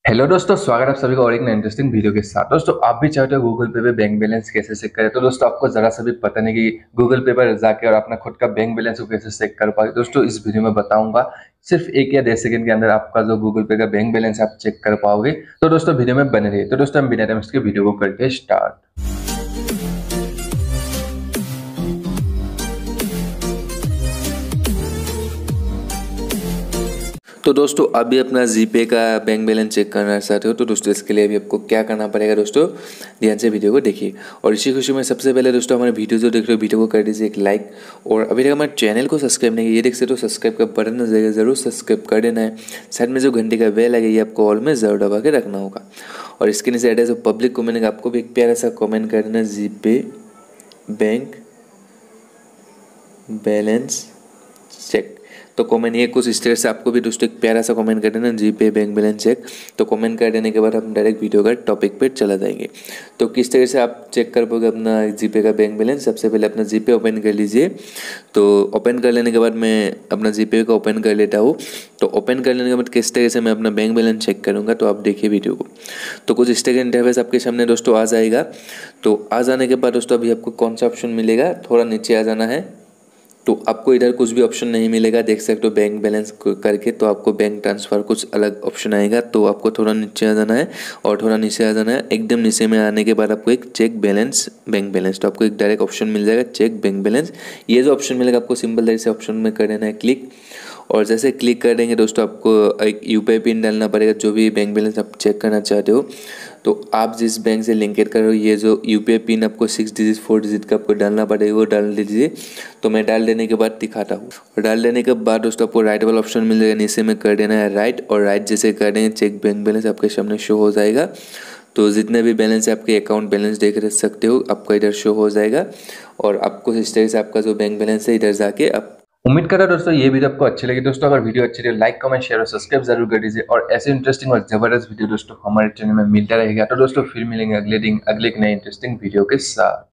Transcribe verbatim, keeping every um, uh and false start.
Hello दोस्तों, स्वागत है आप सभी का और एक नए इंटरेस्टिंग वीडियो के साथ। दोस्तों, आप भी चाहते हो गूगल पे पे बैंक बैलेंस कैसे चेक करें, तो दोस्तों आपको जरा सा भी पता नहीं कि गूगल पे पर जाके और अपना खुद का बैंक बैलेंस को कैसे चेक कर पाओगे। दोस्तों, इस वीडियो में बताऊंगा। सिर्फ एक या डेढ़ सेकंड के अंदर आपका जो गूगल पे का बैंक बैलेंस आप चेक कर पाओगे। तो दोस्तों वीडियो में बने रहिए। तो दोस्तों हम बिना टाइम वेस्ट के वीडियो को करते स्टार्ट। तो दोस्तों अभी अपना जीपे का बैंक बैलेंस चेक करना चाहते हो तो दोस्तों इसके लिए अभी आपको क्या करना पड़ेगा दोस्तों, ध्यान से वीडियो को देखिए। और इसी खुशी में सबसे पहले दोस्तों हमारे वीडियो जो देख रहे हो वीडियो को कर दीजिए एक लाइक। और अभी तक हमारे चैनल को सब्सक्राइब नहीं किया, ये देख सकते हो सब्सक्राइब का बटन नजर जरूर सब्सक्राइब कर देना है। साइड में जो घंटे का बेल है ये आपको ऑल में जरूर दबा के रखना होगा। और इसके नीचे एड्रेस पब्लिक कमेंट आपको भी एक प्यारा सा कमेंट कर देना, जीपे बैंक बैलेंस चेक। तो कमेंट ये कुछ इस तरह से आपको भी दोस्तों एक प्यारा सा कमेंट कर देना, जीपे बैंक बैलेंस चेक। तो कमेंट कर देने के बाद हम डायरेक्ट वीडियो का टॉपिक पे चला जाएंगे। तो किस तरह से आप चेक कर पाओगे अपना जीपे का बैंक बैलेंस, सबसे पहले अपना जीपे ओपन कर लीजिए। तो ओपन कर लेने के बाद मैं अपना जीपे का ओपन कर लेता हूँ। तो ओपन कर लेने के बाद किस तरह से मैं अपना बैंक बैलेंस चेक करूँगा, तो आप देखिए वीडियो को। तो कुछ इस तरह का इंटरफेस आपके सामने दोस्तों आ जाएगा। तो आ जाने के बाद दोस्तों अभी आपको कौन सा ऑप्शन मिलेगा, थोड़ा नीचे आ जाना है। तो आपको इधर कुछ भी ऑप्शन नहीं मिलेगा, देख सकते हो बैंक बैलेंस करके। तो आपको बैंक ट्रांसफ़र कुछ अलग ऑप्शन आएगा। तो आपको थोड़ा नीचे आ जाना है और थोड़ा नीचे आ जाना है। एकदम नीचे में आने के बाद आपको एक चेक बैलेंस बैंक बैलेंस, तो आपको एक डायरेक्ट ऑप्शन मिल जाएगा चेक बैंक बैलेंस। ये जो ऑप्शन मिलेगा आपको सिंपल तरह से ऑप्शन में कर देना है क्लिक। और जैसे क्लिक कर देंगे दोस्तों आपको एक यूपीआई पिन डालना पड़ेगा, जो भी बैंक बैलेंस आप चेक करना चाहते हो। तो आप जिस बैंक से लिंकेड कर रहे हो ये जो यूपीआई पिन आपको सिक्स डिजिट फोर डिजिट का आपको डालना पड़ेगा, वो डाल दीजिए। तो मैं डाल देने के बाद दिखाता हूँ। और डाल देने के बाद दोस्तों आपको राइट वाला ऑप्शन मिल जाएगा, नीचे में कर देना है राइट। और राइट जैसे कर देंगे चेक बैंक बैलेंस आपके सामने शो हो जाएगा। तो जितने भी बैलेंस है आपके अकाउंट बैलेंस देख सकते हो, आपको इधर शो हो जाएगा। और आपको इस तरह से आपका जो बैंक बैलेंस है इधर जाके आप। उम्मीद कर रहा हूं दोस्तों ये वीडियो आपको अच्छी लगी। दोस्तों अगर वीडियो अच्छी लगी लाइक कमेंट शेयर और सब्सक्राइब जरूर कर दीजिए। और ऐसे इंटरेस्टिंग और जबरदस्त वीडियो दोस्तों हमारे चैनल में मिलता रहेगा। तो दोस्तों फिर मिलेंगे अगले दिन अगले एक नए इंटरेस्टिंग वीडियो के साथ।